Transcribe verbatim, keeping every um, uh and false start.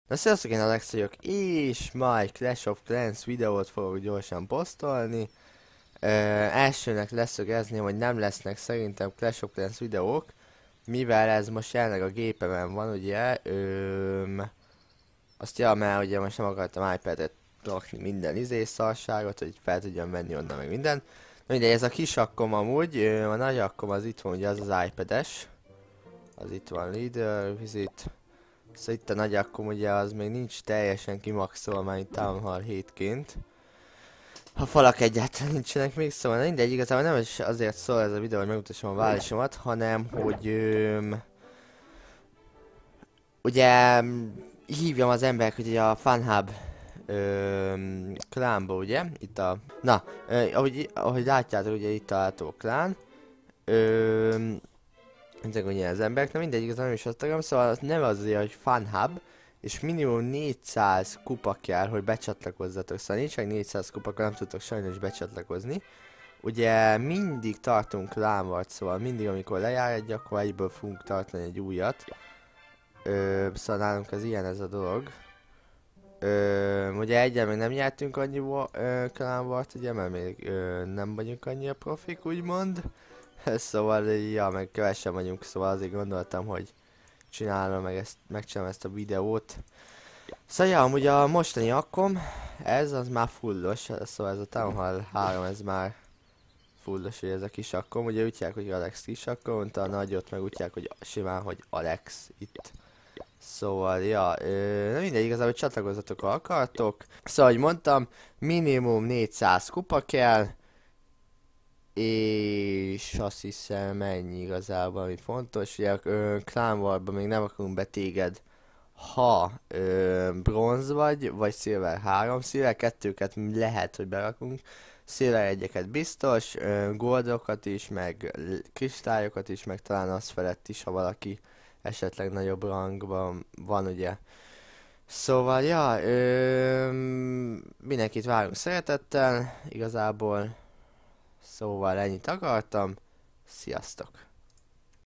Na sziasztok, én Alex vagyok, és ma egy Clash of Clans videót fogok gyorsan posztolni. Ö, elsőnek leszögezném, hogy nem lesznek szerintem Clash of Clans videók, mivel ez most jelenleg a gépemen van, ugye. Öm, azt ja, mert ugye most nem akartam iPad-et rakni minden izé szarságot, hogy fel tudjam venni onnan meg minden. Na mindegy, ez a kis akkom amúgy, ö, a nagy akkom az itt van, ugye az az iPad-es. Az itt van Leader, Visit. Szóval itt a nagy akkum ugye az még nincs teljesen kimaxolva, már itt Town Hall hétként. Ha falak egyáltalán nincsenek még, szóval na mindegy, igazából nem is azért szól ez a videó, hogy megmutassam a városomat, hanem hogy öm, ugye hívjam az emberek, hogy ugye a FunHub öm, klánba, ugye, itt a... Na, ö, ahogy, ahogy látjátok, ugye itt található a klán. Öm, Ezek ugye az emberek, na mindegy, igazán nem is azt akarom, szóval az neve az ugye, hogy FunHub, és minimum négyszáz kupa kell, hogy becsatlakozzatok, szóval nincs meg négyszáz kupa, akkor nem tudtok sajnos becsatlakozni. Ugye mindig tartunk lámvart, szóval mindig amikor lejár egy, akkor egyből fogunk tartani egy újat. Ö, szóval nálunk az ilyen ez a dolog. Ö, ugye egyen még nem nyertünk annyi klámvart, ugye, mert még ö, nem vagyunk annyira profik, úgymond. Szóval, ja, meg kevesen vagyunk, szóval azért gondoltam, hogy csinálom meg ezt, megcsinálom ezt a videót. Szóval, ja, amúgy a mostani akkom, ez az már fullos, szóval ez a Town Hall három, ez már fullos, hogy ez a kis akkom. Ugye úgy hívják, hogy Alex kis akkom, a nagyot meg úgy hívják, hogy simán, hogy Alex itt. Szóval, ja, ö, na mindegy, igazából csatlakozzatok, ha akartok. Szóval, hogy mondtam, minimum négyszáz kupa kell. És azt hiszem ennyi igazából, ami fontos, ugye a Clan Warban még nem akarunk be téged, ha ö, bronz vagy, vagy Silver három, Silver kettőket lehet, hogy berakunk, Silver egyeket biztos, ö, goldokat is, meg kristályokat is, meg talán az felett is, ha valaki esetleg nagyobb rangban van, ugye. Szóval, ja, ö, mindenkit várunk szeretettel, igazából. Szóval ennyit akartam. Sziasztok!